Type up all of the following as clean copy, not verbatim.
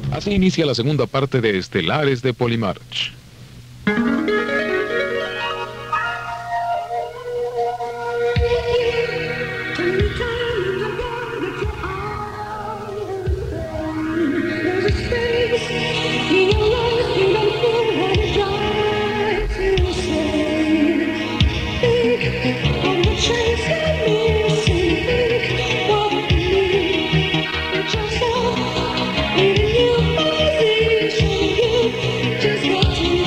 Así inicia la segunda parte de Estelares de Polymarch. Just got to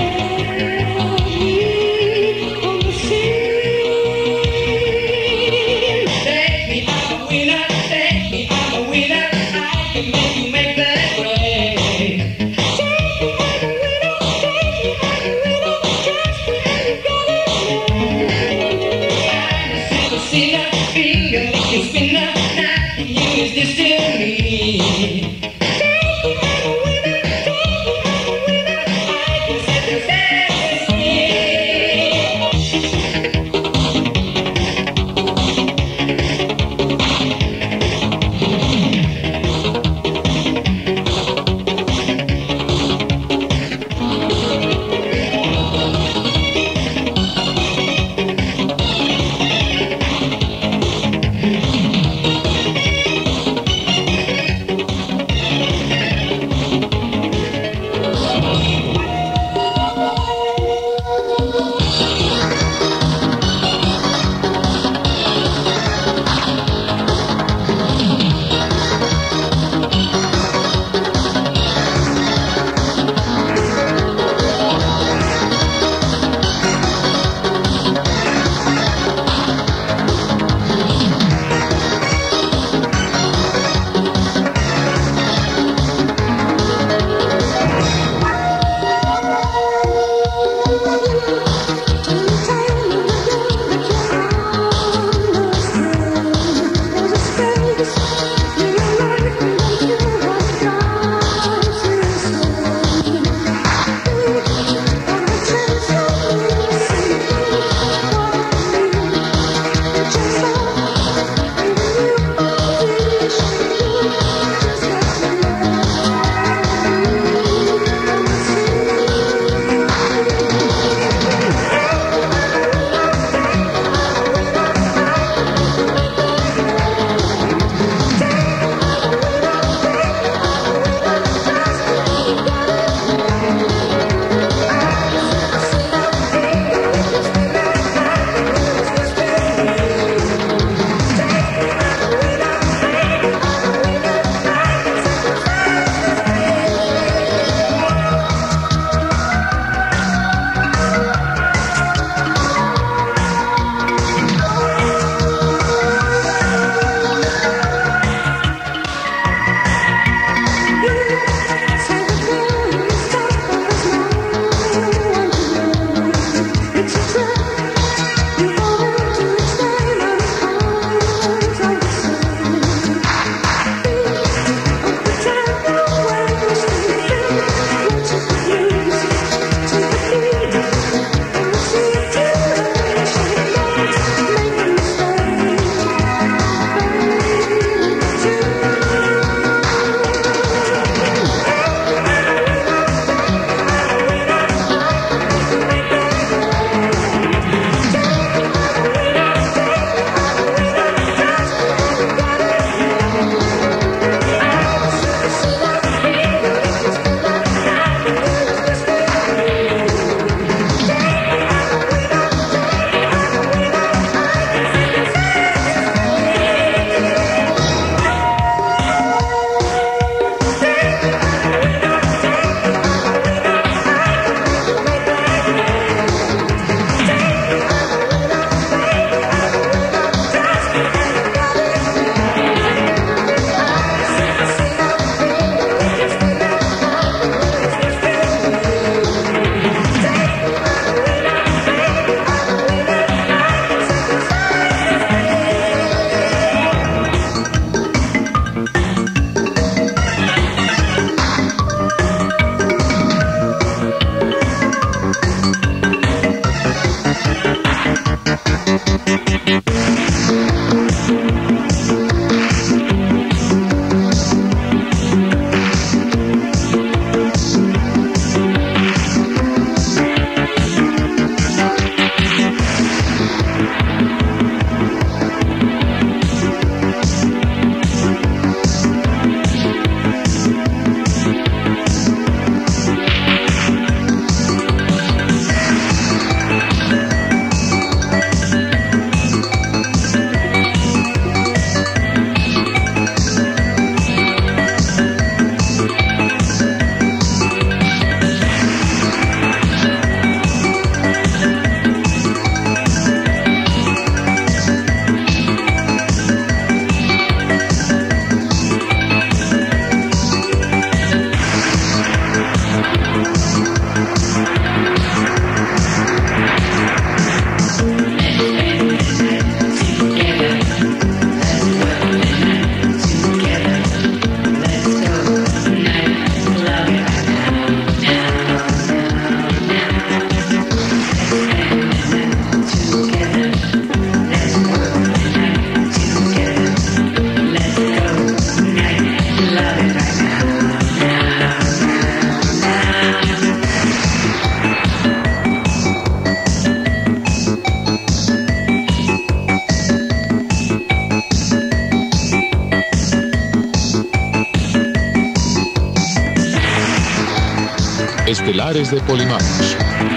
Estelares de Polimarch.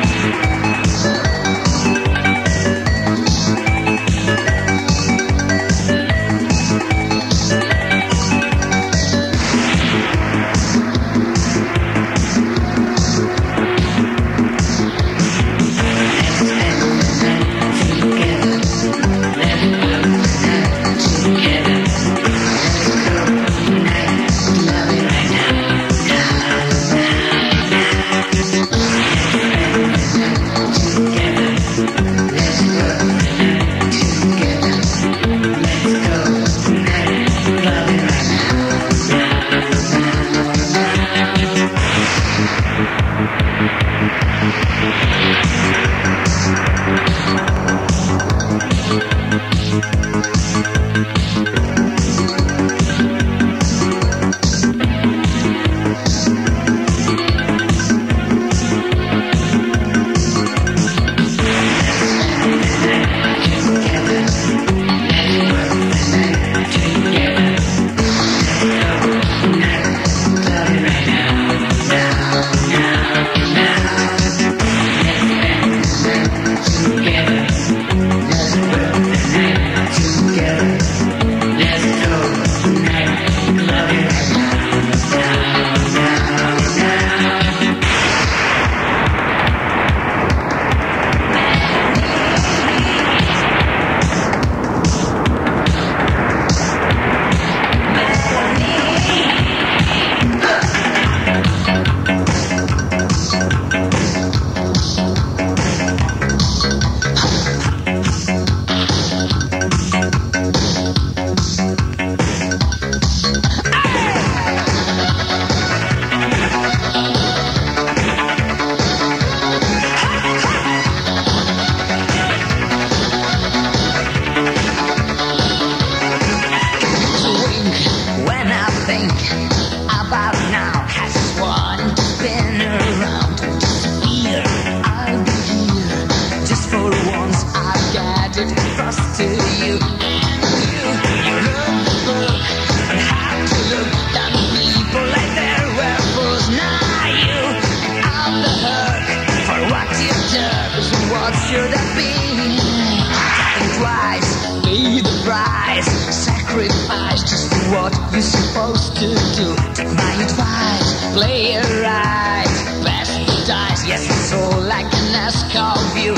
You're supposed to do. Take my advice, play it right. Best the dice, yes, it's all like a NASCAR view.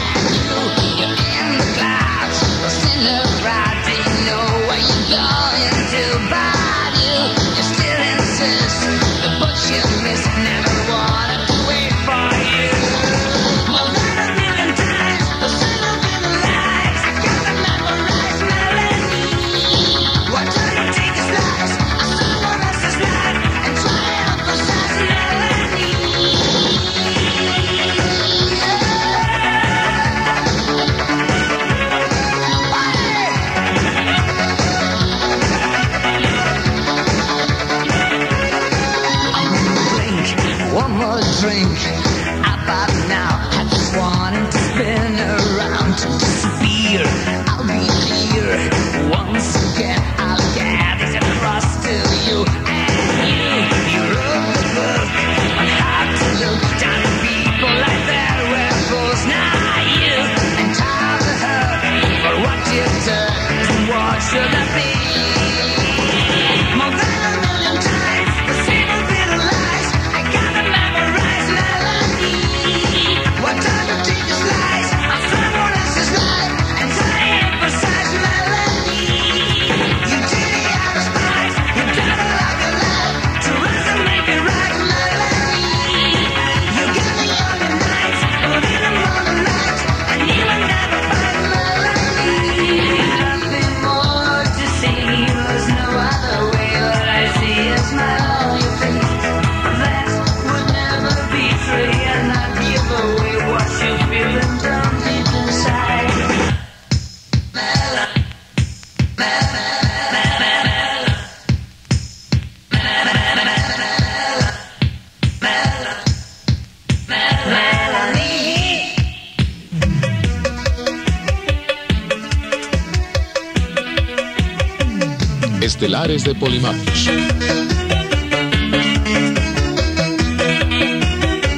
And you're in the clouds, lost in the crowd. Do you know where you're going to? But you still insist. The boat you missed, never wanted to wait for you. More than a million times, the sun will be the lights. I got the memorized melody. What do you take a slice of someone else's life and try to emphasize the melody? One more drink, about now. I just wanted to spin around to disappear. I'll be here once again. I'll get it across to you. And you wrote the book on how to look down at people like they're werewolves. Now you entirely hurt for what you did. And what should I be? More than a million times, the same old little lies. I gotta memorize melody. What time to take a slice of someone else's life and try to emphasize melody. You did it out of spite. You gotta love your life to rise and make it right melody. You got me on your nights, but in the morning nights, and you will never find melody. Nothing more to say, there's no other way. What I see is smile on your face. That would never betray and not give away what you're feeling down deep inside. Estelares de Polimarch.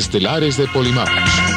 Estelares de Polimarch.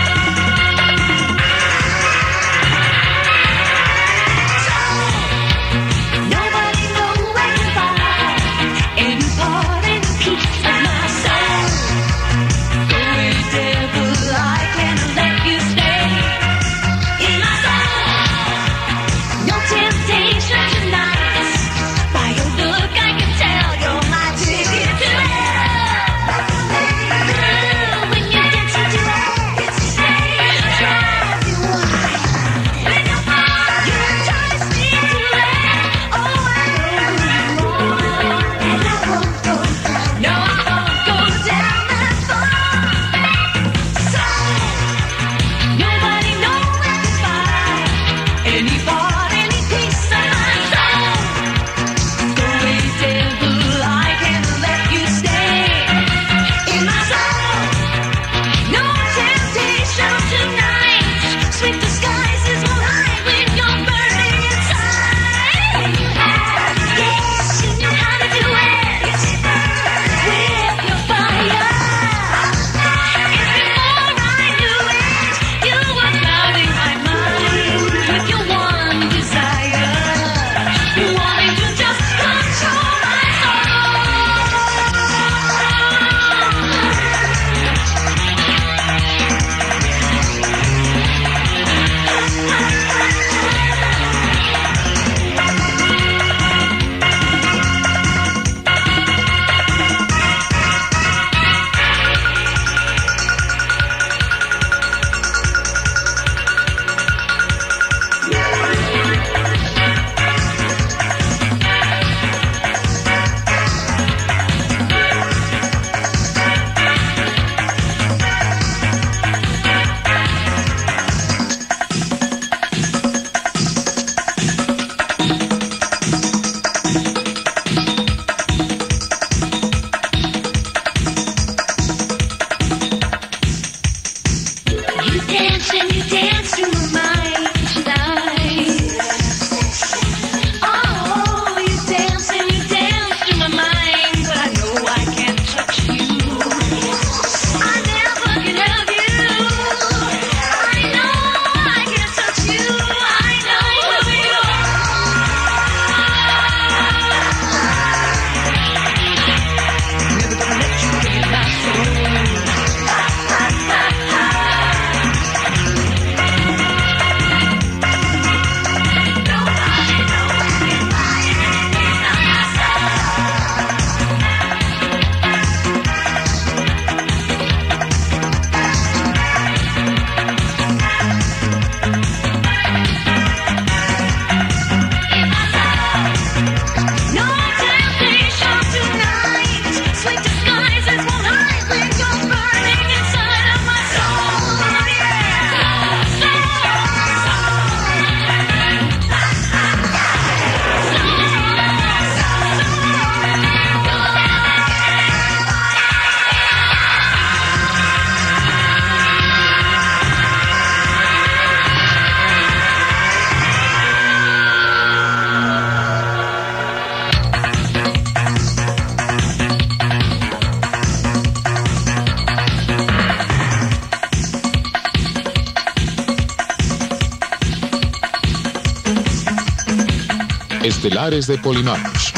Estelares de Polimarch.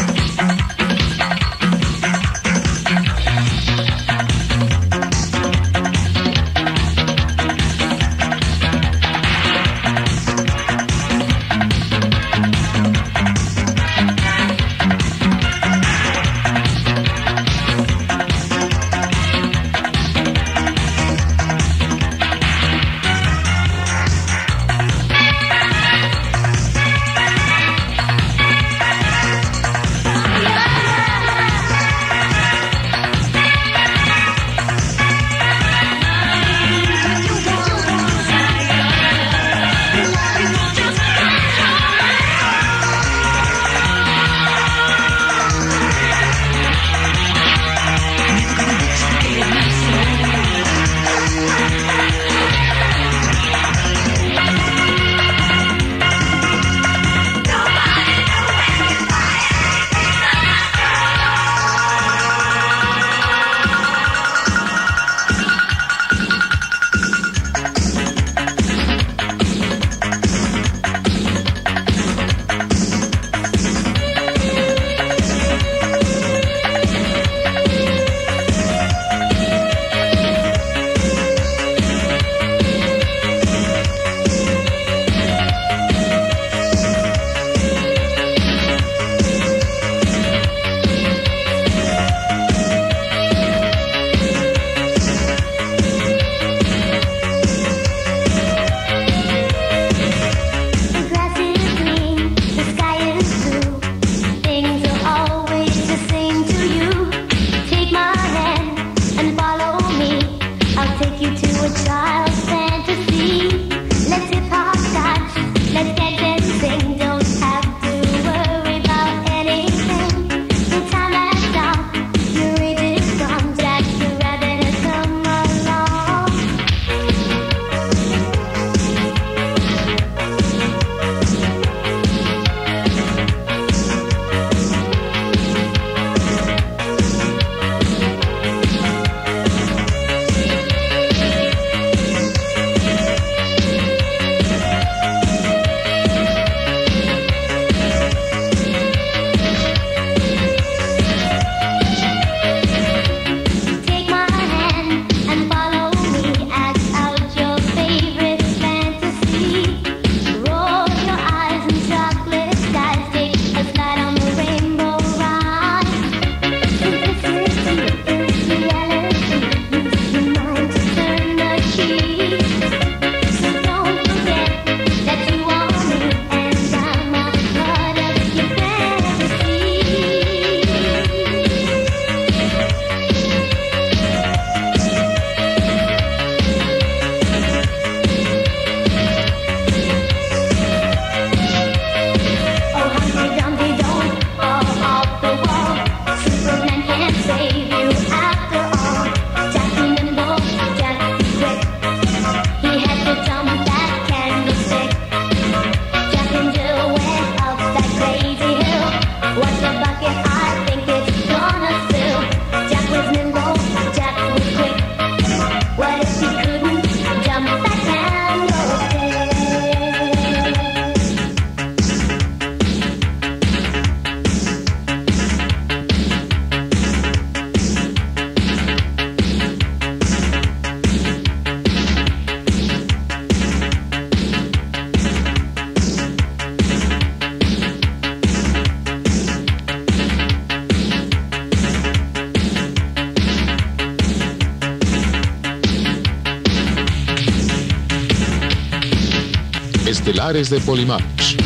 Estelares de Polymarch.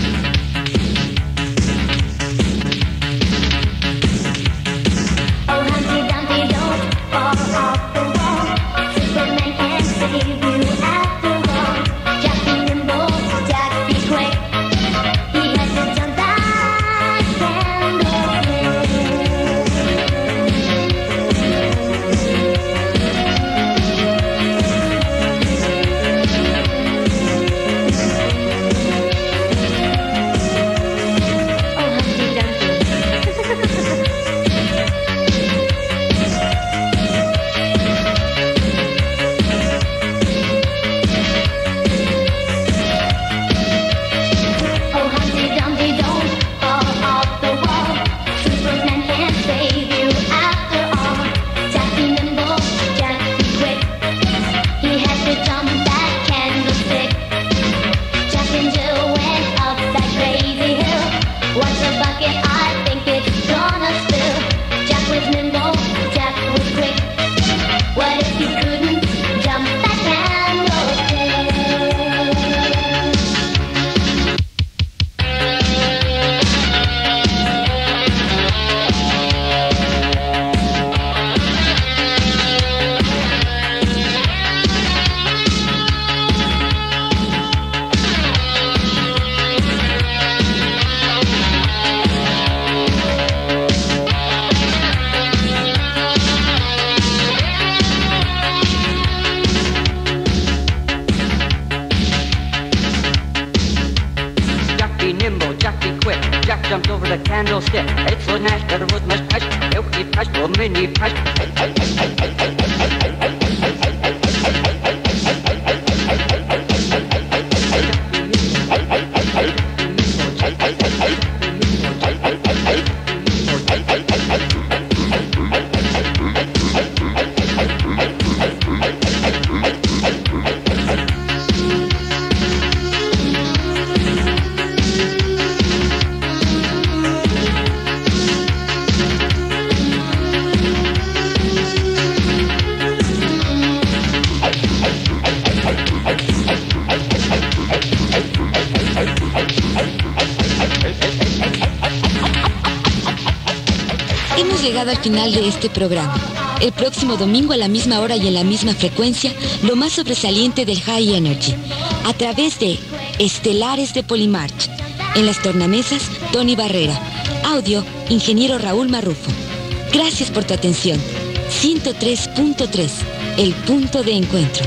Hemos llegado al final de este programa. El próximo domingo a la misma hora y en la misma frecuencia, lo más sobresaliente del High Energy, a través de Estelares de Polymarch. En las tornamesas, Tony Barrera. Audio, Ingeniero Raúl Marrufo. Gracias por tu atención. 103.3, el punto de encuentro.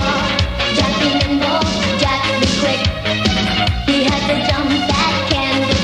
Jack, be quick. He had to jump that candle.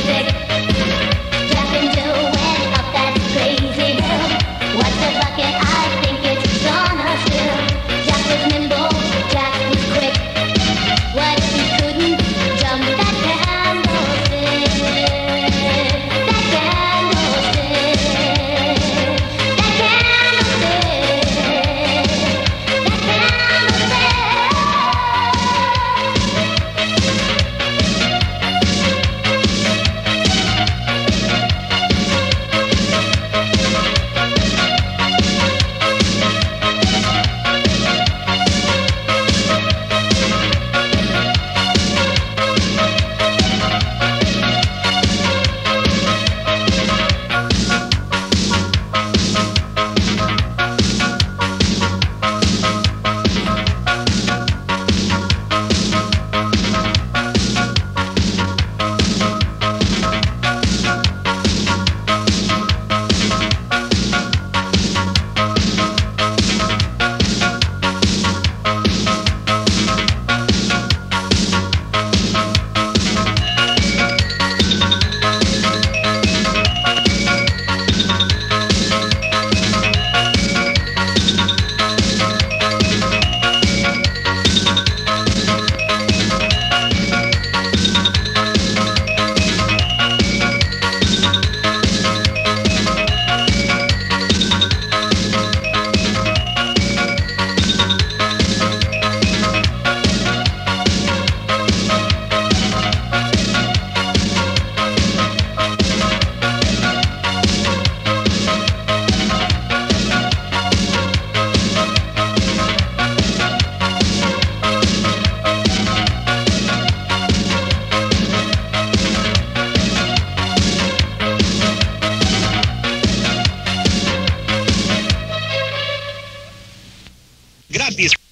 gratis.